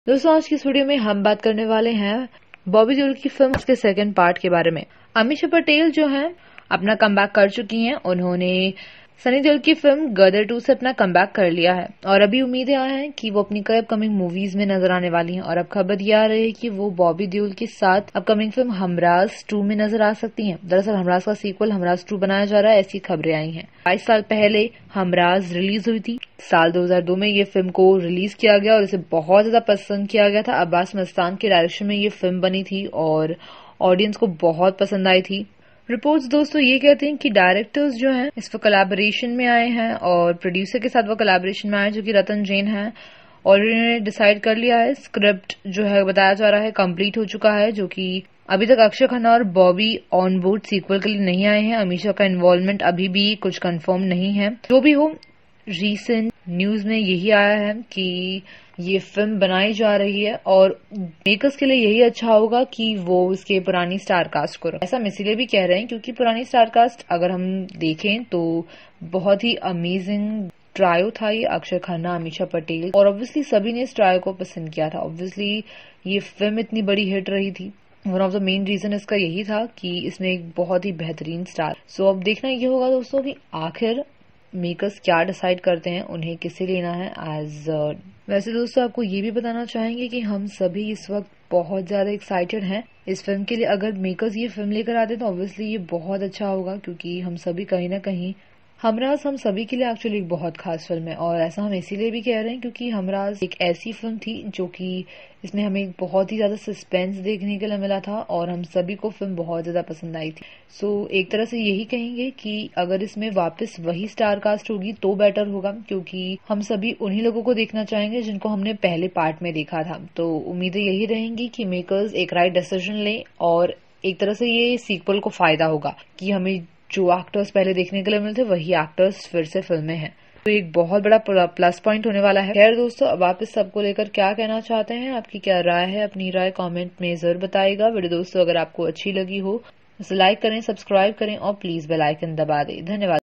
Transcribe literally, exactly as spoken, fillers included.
दोस्तों आज की इस वीडियो में हम बात करने वाले हैं बॉबी देओल की फिल्म के सेकंड पार्ट के बारे में। अमीषा पटेल जो हैं अपना कमबैक कर चुकी हैं। उन्होंने सनी देओल की फिल्म गदर टू से अपना कमबैक कर लिया है और अभी उम्मीदें आ हैं कि वो अपनी कई अपकमिंग मूवीज में नजर आने वाली हैं। और अब खबर यह आ रही है कि वो बॉबी देओल के साथ अपकमिंग फिल्म हमराज टू में नजर आ सकती हैं। दरअसल हमराज का सीक्वल हमराज टू बनाया जा रहा है, ऐसी खबरें आई हैं। बाईस साल पहले हमराज रिलीज हुई थी। साल दो हज़ार दो में ये फिल्म को रिलीज किया गया और इसे बहुत ज्यादा पसंद किया गया था। अब्बास मस्तान के डायरेक्शन में ये फिल्म बनी थी और ऑडियंस को बहुत पसंद आई थी। रिपोर्ट्स दोस्तों ये कहते हैं कि डायरेक्टर्स जो हैं इस पर कोलैबोरेशन में आए हैं और प्रोड्यूसर के साथ वो कोलैबोरेशन में आए जो कि रतन जैन है। और इन्होंने डिसाइड कर लिया है, स्क्रिप्ट जो है बताया जा रहा है कंप्लीट हो चुका है, जो कि अभी तक अक्षय खन्ना और बॉबी ऑन बोर्ड सीक्वल के लिए नहीं आए हैं। अमीषा का इन्वॉल्वमेंट अभी भी कुछ कंफर्म नहीं है। जो भी हो, रीसेंट न्यूज में यही आया है कि ये फिल्म बनाई जा रही है और मेकर्स के लिए यही अच्छा होगा कि वो इसके पुरानी स्टार कास्ट को रखें। ऐसा हम इसीलिए भी कह रहे हैं क्योंकि पुरानी स्टार कास्ट अगर हम देखें तो बहुत ही अमेजिंग ट्रायो था ये, अक्षय खन्ना, अमीषा पटेल, और ऑब्वियसली सभी ने इस ट्रायो को पसंद किया था। ऑब्वियसली ये फिल्म इतनी बड़ी हिट रही थी। One of the main reason इसका यही था कि इसमें एक बहुत ही बेहतरीन स्टार। सो अब देखना ये होगा दोस्तों कि आखिर मेकर्स क्या डिसाइड करते हैं, उन्हें किसे लेना है एज। वैसे दोस्तों आपको ये भी बताना चाहेंगे कि हम सभी इस वक्त बहुत ज्यादा एक्साइटेड हैं इस फिल्म के लिए। अगर मेकर्स ये फिल्म लेकर आते तो ऑब्वियसली ये बहुत अच्छा होगा क्योंकि हम सभी कहीं ना कहीं, हमराज हम सभी के लिए एक्चुअली एक बहुत खास फिल्म है। और ऐसा हम इसीलिए भी कह रहे हैं क्योंकि हमराज एक ऐसी फिल्म थी जो कि इसमें हमें एक बहुत ही ज्यादा सस्पेंस देखने के लिए मिला था और हम सभी को फिल्म बहुत ज्यादा पसंद आई थी। सो so, एक तरह से यही कहेंगे कि अगर इसमें वापस वही स्टार कास्ट होगी तो बेटर होगा क्योंकि हम सभी उन्हीं लोगों को देखना चाहेंगे जिनको हमने पहले पार्ट में देखा था। तो उम्मीदें यही रहेंगी कि मेकर्स एक राइट डिसीजन लें और एक तरह से ये सीक्वल को फायदा होगा कि हमें जो एक्टर्स पहले देखने के लिए मिलते वही एक्टर्स फिर से फिल्में हैं। तो एक बहुत बड़ा प्लस पॉइंट होने वाला है। खैर दोस्तों, अब आप इस सबको लेकर क्या कहना चाहते हैं, आपकी क्या राय है, अपनी राय कमेंट में जरूर बताइएगा। वीडियो दोस्तों अगर आपको अच्छी लगी हो तो लाइक करें, सब्सक्राइब करें और प्लीज बेल आइकन दबा दें। धन्यवाद।